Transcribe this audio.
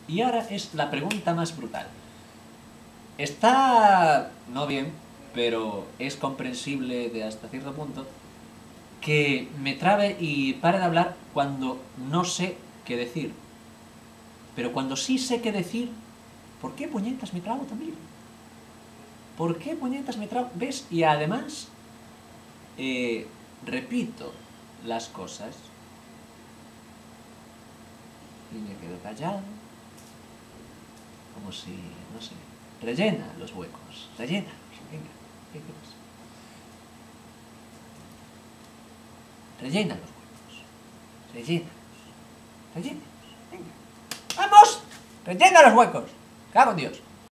Y ahora es la pregunta más brutal. Está, no bien, pero es comprensible de hasta cierto punto, que me trabe y pare de hablar cuando no sé qué decir. Pero cuando sí sé qué decir, ¿por qué puñetas me trabo también? ¿Por qué puñetas me trabo? ¿Ves? Y además, repito las cosas y me quedo callado, como si, no sé, rellena los huecos, rellénalos, venga, ¿qué pasa? Rellena los huecos, rellénalos, rellénalos, venga, ¡vamos! ¡Rellena los huecos! ¡Cago en Dios!